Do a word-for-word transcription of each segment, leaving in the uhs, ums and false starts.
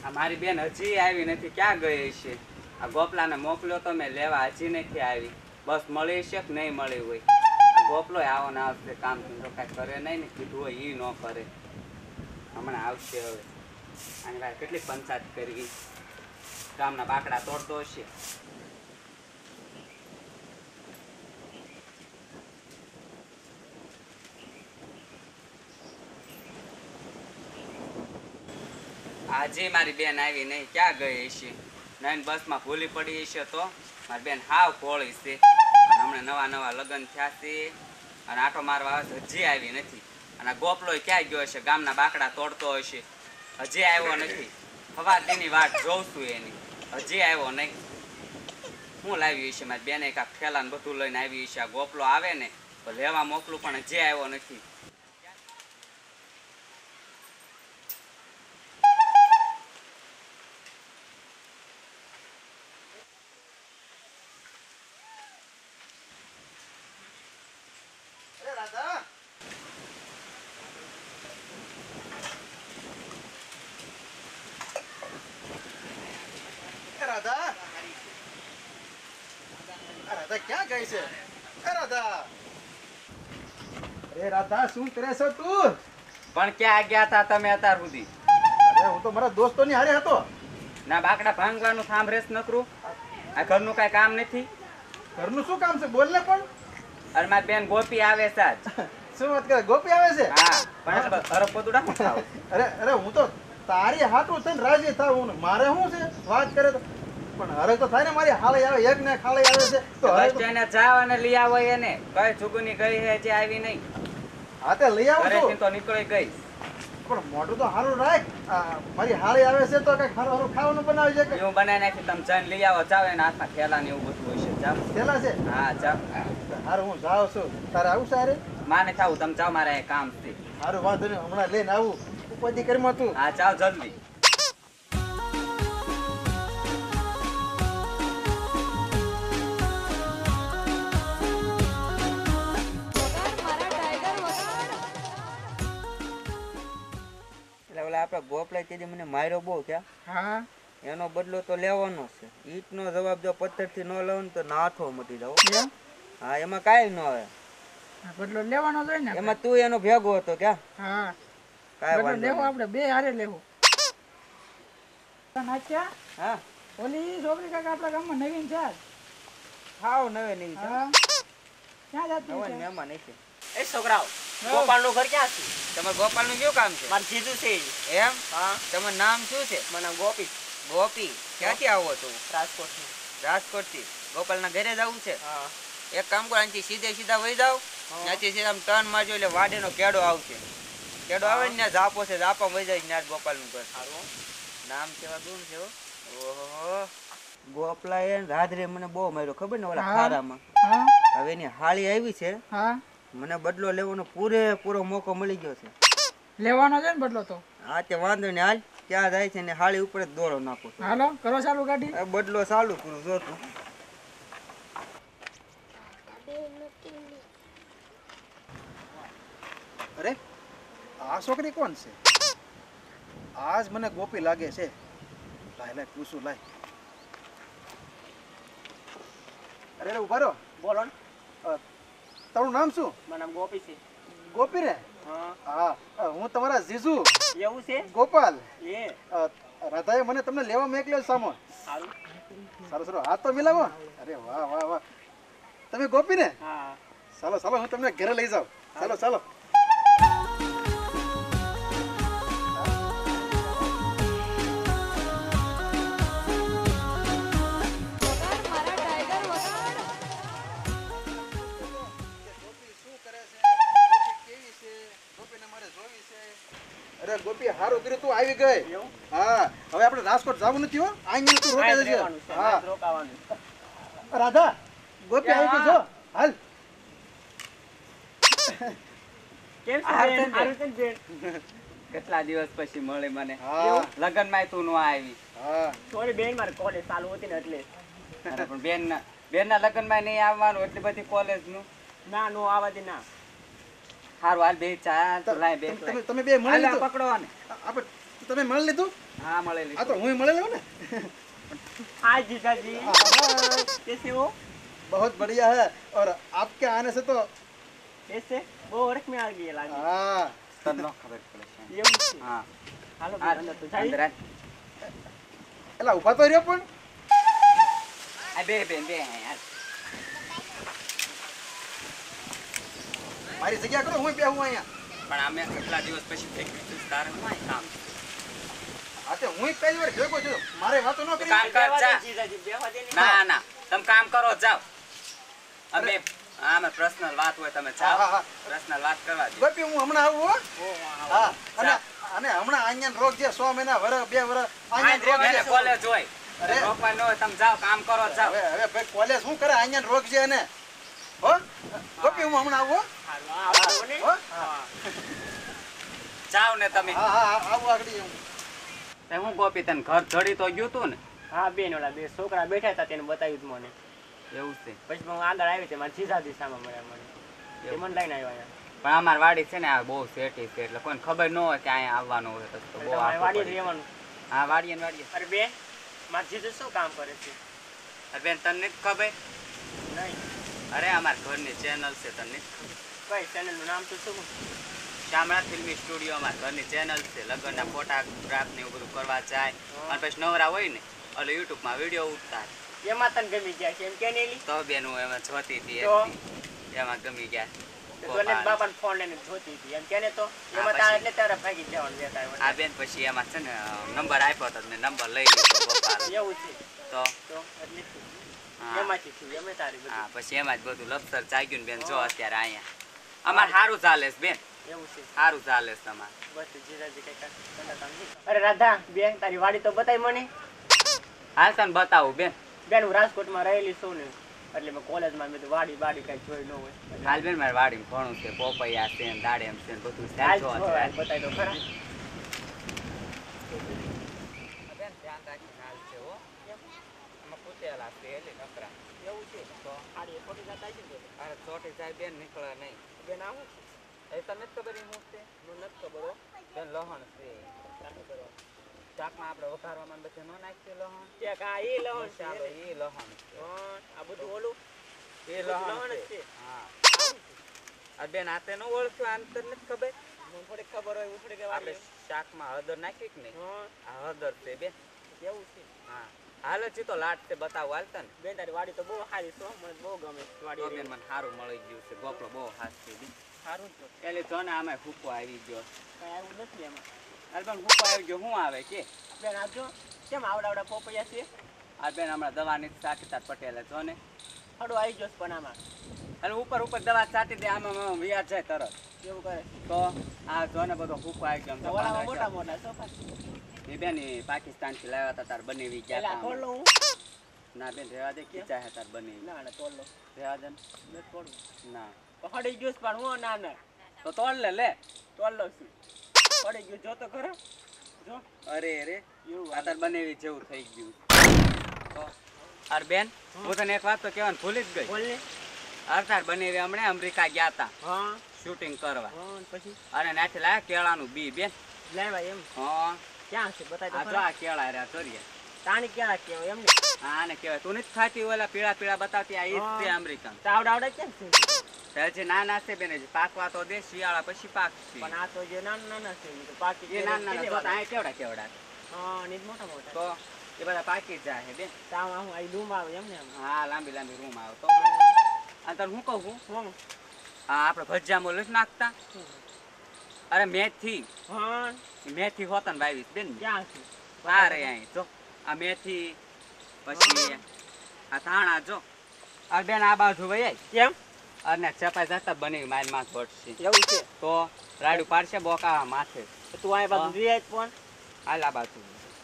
મારી બેન હજી આવી નથી, ક્યાં ગઈ છે? આ ગોપલાને મોકલ્યો તો મેં લેવા, હજી નથી આવી. બસ મળી છે કે નહીં મળી હોય. આ ગોપલો આવો ને આવશે, કામ ધંધો કાંઈ કરે નહીં ને, કીધું હોય એ ન કરે. હમણાં આવશે હવે. આની વાત કેટલી પંચાયત કરવી, ગામના બાકડા તોડતો હશે. આજે મારી બેન આવી નહીં, ક્યાં ગઈ છે? નઈન બસમાં ભૂલી પડી છે તો મારી બેન હાવ કોળી છે. અને હમણાં નવા નવા લગ્ન થયા છે અને આટો મારવા હજી આવી નથી. અને ગોપલો ક્યાં ગયો છે? ગામના બાકડા તોડતો હશે, હજી આવ્યો નથી. સવાર દીની વાટ જોઉં છું એની, હજી આવ્યો નહીં. હું લાવી છે મારી બેને કાંક ઠેલા ને બધું લઈને આવી છે. આ ગોપલો આવે ને તો લેવા મોકલું, પણ હજી આવ્યો નથી. ક્યાં ગઈ છે? રાધા, અરે રાધા, શું કરે છો તું? પણ ક્યાં ગયા હતા તમે અત્યાર સુધી? અરે હું તો મારા દોસ્તોની હારે હતો. ના બાકડા ભાંગવાનું થામ રેસ નકરું. આ ઘરનું કઈ કામ નથી. ઘરનું શું કામ છે? બોલ ને. પણ અરે મારી બેન ગોપી આવે છે આજ. શું વાત કરે? ગોપી આવે છે? હા, પણ અરે પોતુડા હું થાવ. અરે અરે હું તો તારી હાટું થઈને રાજી થાઉં. મારે શું છે? વાત કરે તો પણ હરે તો થાય ને, મારી હાલે આવે એક ને ખાલે આવે છે તો બસ તેને જાવ અને લઈ આવો એને. કઈ છુગુની ગઈ હે જે આવી નહીં. હા તે લઈ આવું છું. તો નીકળી ગઈ. પણ મોઢું તો સારું રાખ. મારી હાલે આવે છે તો કઈ સારું સારું ખાવાનું બનાવી છે. હું બનાવી નાખી, તમે જઈને લઈ આવો. જાવ એને હાથમાં થેલા ને એવું બધું હોય છે. જાવ. થેલા છે? હા જાવ. હારું હું જાઉં છું. તારે આવું છે? અરે માને થાવું, તમે જાવ, મારે કામ છે. હારું વાંધો નહીં, હમણાં લઈને આવું. ઉપાધિ કરીમાં તું. હા જાવ જલ્દી. આપડે ગોપલા તે મને માર્યો બહુ ક્યાં? હા, એનો બદલો તો લેવાનો છે. ઈટ નો જવાબ જો પથ્થર થી ન લેવો ને તો નાથો મટી જાવ. હા, એમાં કાઈ ન આવે. બદલો લેવાનો જોઈએ ને. એમાં તું એનો ભેગો હતો ક્યાં? હા, કાઈ વાંધો લેવો આપણે બે હારે લેવો. નાચ્યા? હા, ઓલી છોકરી કાકા આપણા ગામમાં નવીન છે. હાવ નવે નહીં. હા, ક્યાં જાતી નવે છે? મહેમાન છે. એ છોકરાઓ, ગોપાલ નું ઘર ક્યાં છે? તમારે ગોપાલ નું કયું કામ છે? મારે જીજુ છે. એમ? હા. તમારું નામ શું છે? મને ગોપી. ગોપી. ક્યાંથી આવો તું? રાજકોટ થી. રાજકોટ થી. ગોપાલ ના ઘરે જવું છે? હા. એક કામ કરો, અહીંથી સીધે સીધા વહી જાવ. ત્યાંથી સીધા ટર્ન મારજો એટલે વાડેનો કેડો આવશે. કેડો આવે ને ત્યાં જાપો છે, જાપા વહી જાય ત્યાં ગોપાલ નું ઘર. સારું. નામ કેવા દૂર છે? ઓહો, ગોપલા એ રાધરે મને બહુ માર્યો, ખબર ને ઓલા ખારામાં. હા, હવે એની હાળી આવી છે. હા, મને બદલો લેવાનો પૂરેપૂરો મોકો મળી ગયો છે. લેવાનો છે ને બદલો તો. હા તે વાંધો ને, હાલ ક્યાં જાય છે ને હાળી ઉપર જ દોરો નાખો. હાલો કરો ચાલુ ગાડી. બદલો ચાલુ કરું જોતું. અરે આ છોકરી કોણ છે? આજ મને ગોપી લાગે છે. લાય લાય પૂછું લાય. અરે ઉભા રહો. બોલો ને. તારું નામ શું? મારું નામ ગોપી છે. ગોપી રે? હા. હા, હું તમારા જીજુ એવું છે? ગોપાલ. એ રાધાએ મને તમને લેવા મોકલ્યો સામો. સારું. સારું સારું, હાથ તો મિલાવો. અરે વાહ વાહ વાહ, તમે ગોપી ને? હા. ચાલો ચાલો, હું તમને ઘરે લઈ જાઉં. ચાલો ચાલો. અરે ગોપી, હારું કર્યું તું આવી ગઈ. હા, હવે આપણે રાજકોટ જવું નથી હો. અહીંયા તું રોકાઈ જશે. હા, રોકાવાનું. રાધા, ગોપી આવી ગઈ છો. હાલ. કેમ છે? હારું છે ને? કેટલા દિવસ પછી મળે મને. હા. લગન માં તું નો આવી. હા. થોડી બેન મારે કોલેજ ચાલુ હતી ને એટલે. અરે પણ બેન ના બેન ના લગન માં નહીં આવવાનું, એટલી બધી કોલેજ નું. ના નો આવાથી ના. હારું હાલ બે ચા લાય બે. તમે તમે બે મળી હાલ પકડો ને. આપણે તમે મળી લીધું? હા મળેલી આ તો હું મળી લઉં ને. हाय जीजाजी हाँ, कैसे हो बहुत बढ़िया है और आपके आने से तो कैसे वो वर्क में आ गई लागी हाँ તને ન ખબર પડે છે. એવું છે હા હાલો હા, અંદર તો અંદર જાય આય. એલા ઉભા તો રહ્યો પણ. આ બે બે બે યાર મારી જગ્યા કરો હું બેહું અહીંયા. પણ અમે કેટલા દિવસ પછી થઈ ગયું તારે હું અહીં કામ છે. આ તે હું પહેલી વાર ભેગો છું. મારે વાતો ન કરી. કામ કર બેહવા જા. દે જીજાજી બેહવા દે ને ના ના તમે કામ કરો જાઓ. અમે આમે પર્સનલ વાત હોય તમે હા, હા, જાઓ હા. પર્સનલ વાત કરવા દો. ગોપી હું હમણાં આવું હો. ઓ હા અને અને હમણાં આંગણ રોગ છે સો મહિના વર બે વર આ આંગણ રોગ એને છે. કોલેજ હોય અરે. રોકવા ન હોય તમે જાઓ કામ કરો જાઓ. હવે હવે ભાઈ કોલેજ શું કરે આંગણ રોગ છે ને હો ગોપી હું હમણાં આવું હો. હાલો આવો ને હો? હા જાઓ ને તમે હા હા હા, આવું આગળ હું. તે હું ગોપી તને ઘર જડી તો ગયું તું ને હા બેન ઓલા બે છોકરા બેઠા હતા તેને બતાવ્યું તું મને એવું છે પછી હું આગળ આવી તે મારા જીજાજી સામે મળ્યા મને તે મને લઈને આવ્યા અહીંયા પણ અમાર વાડી છે ને આ બહુ સેટી છે એટલે કોઈને ખબર ન હોય કે અહીંયા આવવાનું હોય તો તો બહુ તમારે આખું વાડીએ જ પડી. રહેવાનું હા વાડીએ ને વાડીએ. અરે બેન મારા જીજુ શું કામ કરે છે અરે બેન તને નથી ખબર નહીં અરે અમાર ઘરની ચેનલ છે તને નથી ખબર કઈ ચેનલનું નામ તો શું શામળા ફિલ્મી સ્ટુડિયો અમાર ઘરની ચેનલ છે લગ્નના ફોટોગ્રાફ ને એવું બધું કરવા જાય અને પછી નવરા હોય ને એટલે યુટ્યુબમાં વિડીયો ઉતાર એમાં તને ગમી ગયા છે એમ કે નહીં લી? તો બેન હું એમાં જોતી હતી તો? એક દી. એમાં ગમી ગયા તો તને જ બાપાને ફોન લઈને જોતી હતી એમ કે ને તો હા, એમાં તારે પછી. એટલે તારે ભાગી જવાનું વેતા આ આવ્યો. બેન પછી એમાં છે ને નંબર આપ્યો હતો મેં નંબર લઈ લીધો પપ્પાનો. એવું છે તો તો એટલે જ. હા. એમાંથી થયું એમ તારી હા બધું પછી એમાં જ બધું લપસર જાગ્યું ને બેન જો હા. અત્યારે અહીંયા અમારે સારું ચાલે છે બેન એવું છે સારું ચાલે છે તમારે બસ જીજાજી કઈ કામ કામ નહીં. અરે રાધા બેન તારી વાડી તો બતાવી મને હાલ તને બતાવું બેન બેન હું રાજકોટમાં રહેલી છું ને એટલે મેં કોલેજમાં મેં તો વાડી બાડી કઈ જોઈ ન હોય એટલે હાલ બેન મારે વાડીમાં ઘણું છે પોપૈયા છે ને દાડેમ છે ને બધું છે. હાલ જો જો, હાલ અત્યારે. બતાવી દો ખરા બેન ધ્યાન રાખીને હાલ છે હો. આમાં પૂતેલા છે એટલે નકરા. એવું છે તો હાડી ખોટી જાતા છે ને અરે ચોટી જાય બેન નીકળે નહીં બેન આવું એ તમને જ ખબર ઈ શું છે મને નથી ખબર હો બેન લહણ છે ચાલુ કરો શાકમાં આપણે વઘારવામાં બધે ન નાખીએ લહણ ત્યાં કા એ લહણ છે ચાલો ને? એ લહણ છે હા, આ બધું ઓલું એ બધું લહણ લહણ જ છે છે. હા આવું છે. આ બેન આ તે ન ઓળખ્યું આને તને નથી ખબર મને થોડીક ખબર હોય હું થોડીક આપણે વાડી શાકમાં હળદર નાખી કે નહીં હા આ હળદર છે બેન એવું છે હા હાલ જ તો લાટ તે બતાવું હાલતા ને બેન તારી વાડી તો બહુ સારી છે હો. મને બહુ ગમે છે તો વાડી બેન રહેવું. મને સારું મળી ગયું છે ગોપડો બહુ હાથ છે બેન સારું જ છે. એટલે જો ને આમાં ફૂકો આવી ગયો કઈ આવું નથી એમાં અરે પણ ફૂકો આવી ગયો શું આવે કે બેન આ જો કેમ આવડા આવડા પોપૈયા છે આ બેન હમણાં દવાની સાકીતાર પટેલે જો ને હડો આવી ગયો છે પણ આમાં અને ઉપર ઉપર દવા છાંટી દે આમાં આમાં વ્યાજ જાય તરત એવું કરે તો આ જો ને બધો ફૂકો આવી ગયો આમ તો ઓલામાં પાંદડા મોટા જો. મોટા સોફા એ બેન ઈ પાકિસ્તાનથી લાવ્યા હતા તાર બનેવી ગયા એટલે આ હતા તોડ લઉં હમણાં. ના બેન રહેવા દે ખીચા હે તાર બનેવી ના ના તોડ લઉં રહેવા દે ને. નથી તોડવું ના તો હડી ગયું છે પણ હું ના ના તો તોડ લે લે તોડ લઉં છું હડી ગયું જો તો ખરો જો અરે અરે એવું આ તાર બનેવી જેવું થઈ ગયું તો અરે બેન હું તને એક વાત તો કહેવાનું ભૂલી જ ગઈ બોલ ને અરે તાર બનેવી હમણાં અમેરિકા ગયા હતા હા શૂટિંગ કરવા હા ને પછી અને નાથી લાયા કેળાનું બી બેન લાવ્યા એમ હા ક્યાં છે બતાવી આ તો જો ખરા આ કેળા રહ્યા ચોરીએ તાણી ક્યાં કહેવાય એમ ને હા આને કહેવાય તું નથી ખાતી ઓલા પીળા પીળા બતાવતી આ ઈ જ છે હા. અમેરિકન તાવડા આવડા કેમ છે હજી નાના છે બેન હજી પાકવા તો દે શિયાળા પછી પાકશે પણ આ તો જે નાના નાના છે એ તો પાકી એ નાના નાના જો તો આ કેવડા કેવડા હા ને ઈ જ મોટા મોટા તો એ બધા પાકી જ જાય બેન તાવ હું આ ડૂમ આવે એમ ને આમ હા લાંબી લાંબી રૂમ આવે તો આ તને હું કહું છું હું હા આપણે ભજીયામાં નથી નાખતા અરે મેથી હા મેથી હોતન વાવીશ બેન ક્યાં છે આ રે અહીં જો આ મેથી પછી આ ધાણા જો આ બેન આ બાજુ વહી કેમ અને ચપાઈ જતા બની મારી માં ઘટશે એવું છે તો રાડું પાડશે બોકા માથે તો તું આ બાજુ હા. રિયાજ પણ હાલ આ બાજુ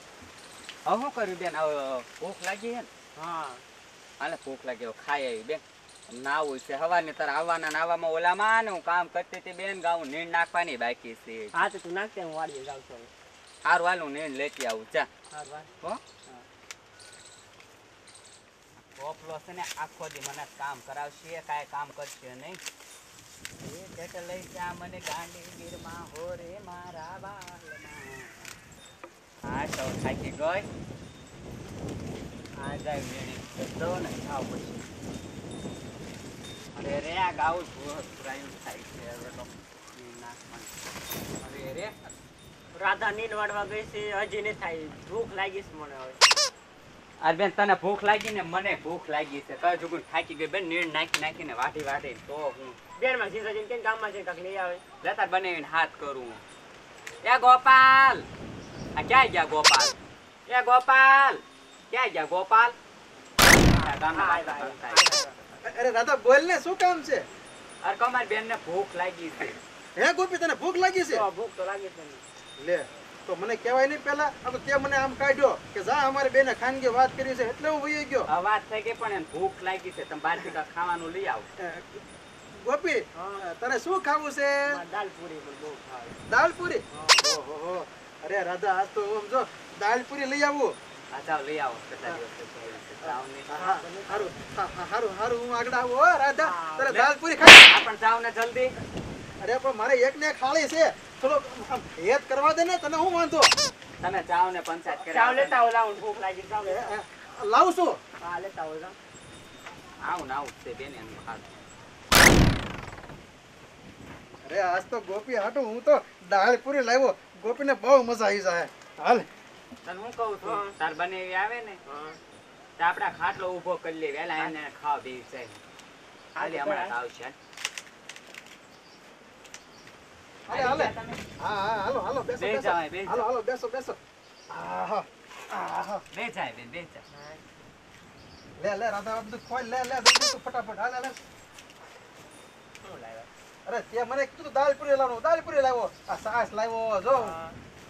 હવે શું કર્યું બેન હવે ભૂખ લાગી હે ને હા હાલે ભૂખ લાગી હવે ખાઈ આવી બેન નાવું છે હવાની તાર આવવાના નાવામાં ઓલામાં ને હું કામ કરતી હતી બેન ગાઉં નીણ નાખવાની બાકી છે હા તો તું નાખતે હું વાડીએ જાઉં છું હવે. સારું હાલ હું નીણ લેતી આવું ચા હા ભાઈ હો પોપલો છે ને આખો દી મને કામ કરાવશે કાંઈ કામ કરશે નહીં એ કેટ લઈ જા મને ગાંડી ગીરમાં હો રે મારા બાલમાં આશો થાકી ગઈ આ જાય મેણી તો ને ખાવ પછી અરે રે આ ગાઉ પ્રાઈમ થાય છે હવે તો નાખવાનું અરે રે રાધા નીંદ વાળવા ગઈ છે હજી નહીં થાય ભૂખ લાગી છે મને હવે અરે બેન તને ભૂખ લાગી ને મને ભૂખ લાગી છે કઈ જુગું થાકી ગઈ બેન નીણ નાખી નાખીને વાટી વાટી તો હું બેન માં સીધા જઈને કેમ ગામમાં જઈને કાંઈક લઈ આવે લેતા બનાવીને હાથ કરું એ ગોપાલ આ ક્યાં ગયા ગોપાલ એ ગોપાલ ક્યાં ગયા ગોપાલ આ ગામમાં હાય, વાતો હાય, કરતા હાય, હોય. અરે રાધા બોલ ને શું કામ છે? અરે કમાર બેન ને ભૂખ લાગી છે હે ગોપી તને ભૂખ લાગી છે? તો ભૂખ તો લાગી છે ને. લે તો મને કહેવાય નહીં પેલા આ તો તે મને આમ કાઢ્યો કે જા અમારે બેને ખાનગી વાત કરી છે એટલે હું વહી ગયો. આ વાત થઈ ગઈ પણ એને ભૂખ લાગી છે તમે બહારથી કાંઈક ખાવાનું લઈ આવો અ, ગોપી હા. તને શું ખાવું છે? મારે દાલ પૂરી પણ બહુ ભાવે. દાળ પૂરી? ઓહો અરે રાધા આજ તો આમ જો દાળ પૂરી લઈ આવું. આ જાઓ લઈ આવો કેટલા દિવસ પછી આવી છે. જાઓ ને. હા, હા, હારું હા, હા, હારું હારું હું આગળ આવું હો રાધા. હા, તારે લે. દાળ પૂરી ખાઈ? આ પણ જાઓ ને જલ્દી અરે પણ મારે એક ને એક ખાલી છે થોડો આમ હેત કરવા દે ને તને હું વાંધો? તમે જાઓ ને પંચાયત કરી ચાવ આવો. લેતા આવો લાવો ને ભૂખ લાગી છે, ચાવ લેતા આવો. લાવું છું. હા લેતા આવો જાઓ. આવું ને આવું જ છે બેન એનું હાથ અરે આજ તો ગોપી હાટું હું તો દાળ પૂરી લાવ્યો. ગોપીને બહુ મજા આવી જાય. હાલ તને હું કહું છું હા. તાર બનેવી આવે ને હા. તો આપડા ખાટલો ઊભો કરી લે વેલા એને ખાવા દેવી છે હાલી હમણાં તો આવશે હાલે હાલે હા હા હાલો હાલો બેસો બે બેસો જાઓ, બે હાલો જાઓ. હાલો બેસો બેસો આહા આહા બે જાય બેન બે જાય લે લે રાધા આ બધું ખોલ લે લે જલ્દી તું ફટાફટ હાલ હાલ શું લાવ્યા? અરે તે મને કીધું દાળ પૂરી લાવવાનું દાળ પૂરી લાવ્યો આ સાસ લાવ્યો જો હા.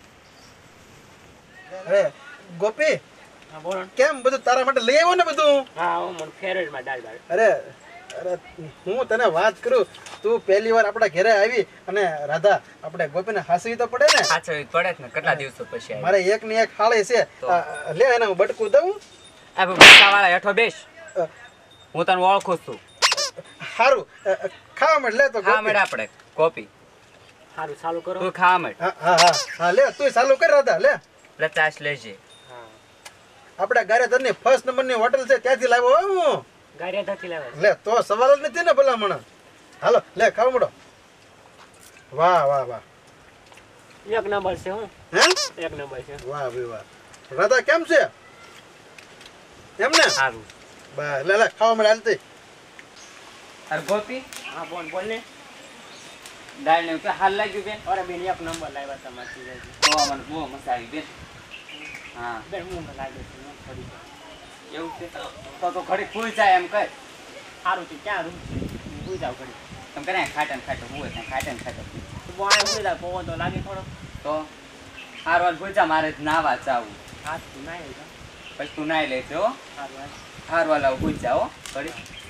અરે ગોપી હા બોલો ને. કેમ બધું તારા માટે લઈ આવ્યો ને બધું? હા હું મને ફેરવેલમાં દાળ ભાવે. અરે અરે હું તને વાત કરું તું પહેલી વાર આપણા ઘરે આવી અને રાધા આપણે ગોપીને હાસવી તો પડે ને. સાચો પડે જ ને કેટલા દિવસો પછી મારે એક ની એક હાળી છે તો. આ, લે એને હું બટકું દઉં. આ બચ્ચા વાળા હેઠો બેસ અ, હું તને ઓળખું છું હારું અ, અ, ખાવા માંડ લે તો ખા ગોપી. મેળ આપણે કોપી સારું ચાલુ કરો. તું ખા મેળ હા હા હા હા લે તું ચાલુ કર રાધા લે. પચાસ લેજે હા. આપણા ગારેધરની ફર્સ્ટ નંબરની હોટલ છે ત્યાંથી લાવ્યો હો હું. ગારિયા ધરથી લાવ્યા. લે તો સવાલ જ નથી ને ભલામણ. હાલો લે ખાવા માંડો. વાહ વાહ વાહ એક નંબર છે હું હે એક નંબર છે. વાહ ભાઈ વાહ. રાધા કેમ છે એમ ને? સારું બા લે લે ખાવા માંડ હાલતી. અરે ગોપી હા બોલ બોલ ને. દાળ ને હાલ લાગ્યું બેન અરે બેન એક નંબર લાવ્યા તમારી ચીજ. તો મને બહુ મજા આવી બેન હા બેન હું લાગે છે હું ફરી જાઉં. એવું છે તો તો ઘડી ફૂલ જાય એમ કર સારું છે ક્યાં રૂમ છે હું સુઈ જાઉં ઘડી. તમે કરે ખાટન ખાટો હોય ત્યાં ખાટન ખાટો તો હું આ સુઈ જાઉં પવન તો લાગે થોડો. તો હારવાર ભૂજા મારે જ નાવા જાવું હાથ તું ના આવી જાઉં. પછી તું નાઈ લેજો સારું હાલ. હારવા લાવ ભૂજા હો ઘડી